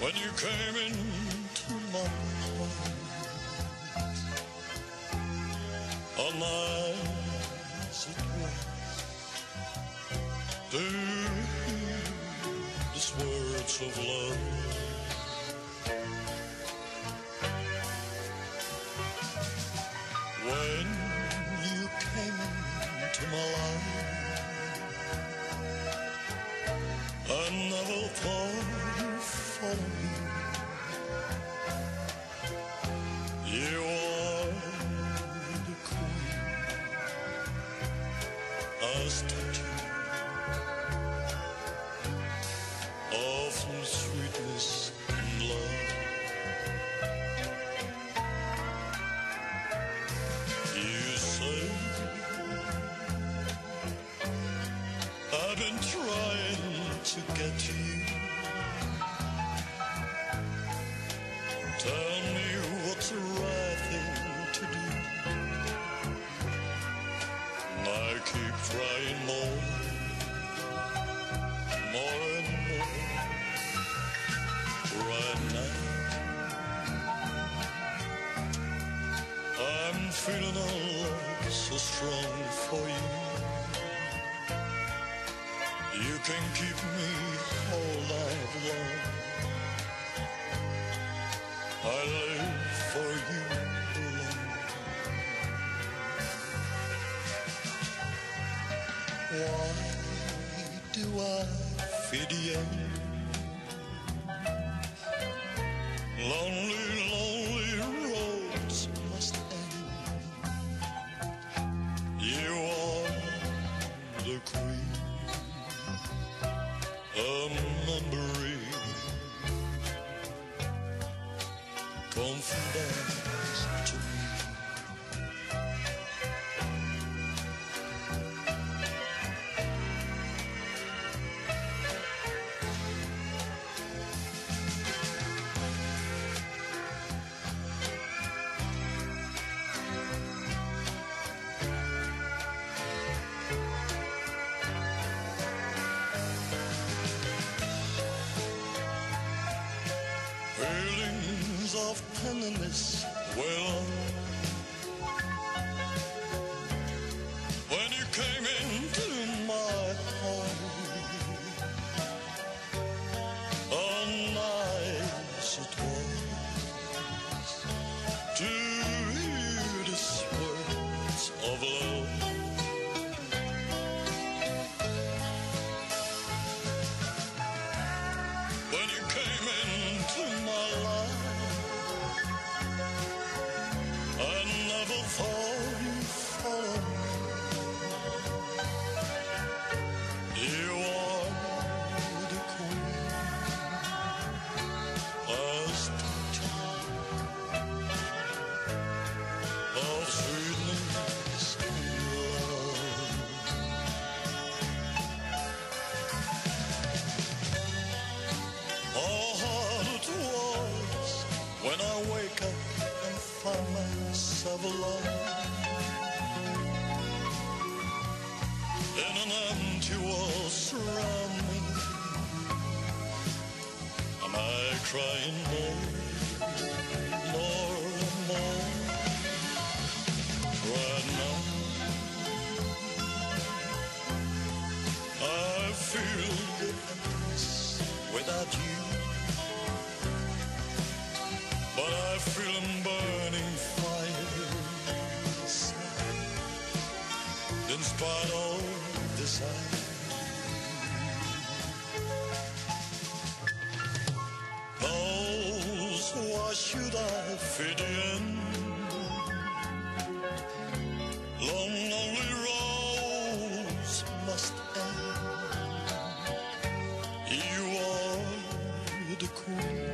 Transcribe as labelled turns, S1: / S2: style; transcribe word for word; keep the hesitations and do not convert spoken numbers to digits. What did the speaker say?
S1: when you came into my heart. A night it was to hear these words of love. When you came into my life, I never thought you'd follow me. You are the queen, a statue of sweetness and love. You say I've been trying to get to you. Tell me what's the right thing to do. And I keep trying more, more and more. Right now I'm feeling a love so strong for you. You can keep me all night long. I live for you alone. Why do I feed you? Lonely, lonely roads must end. You are the queen, a memory, confidence to me. Feelings of tenderness well when you came into my heart. Oh, nice it was to hear these words of love. When you came into my life, I never thought you'd follow me. You are the queen, a statue of sweetness and love. Oh, hard it was when I wake up and find myself alone in an empty world surround me. Am I crying more, more and more? Right now I feel the emptiness without you. But I feel a burning fire inside, in spite of desire. Knows why should I fit in? Long, lonely roads must end. You are the queen,